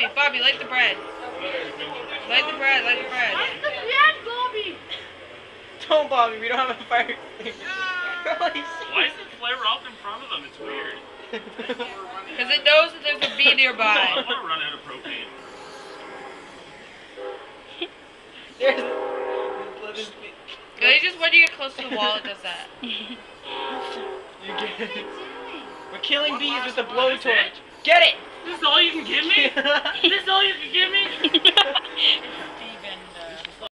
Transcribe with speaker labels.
Speaker 1: Bobby, light the bread. Light the bread, light the bread.
Speaker 2: Light the bread, Bobby.
Speaker 3: Don't, Bobby, we don't have a fire extinguisher.
Speaker 4: Why is the flare off in front of them? It's weird.
Speaker 1: Because it knows that there's a bee
Speaker 4: No, I
Speaker 1: nearby.
Speaker 4: don't want to run out of propane.
Speaker 1: Really, just when you get close to the wall, it does that.
Speaker 3: We're killing bees with a
Speaker 4: That's
Speaker 3: blowtorch.
Speaker 4: it?
Speaker 3: Get it!
Speaker 4: This is all you can give me? This is all you can give me?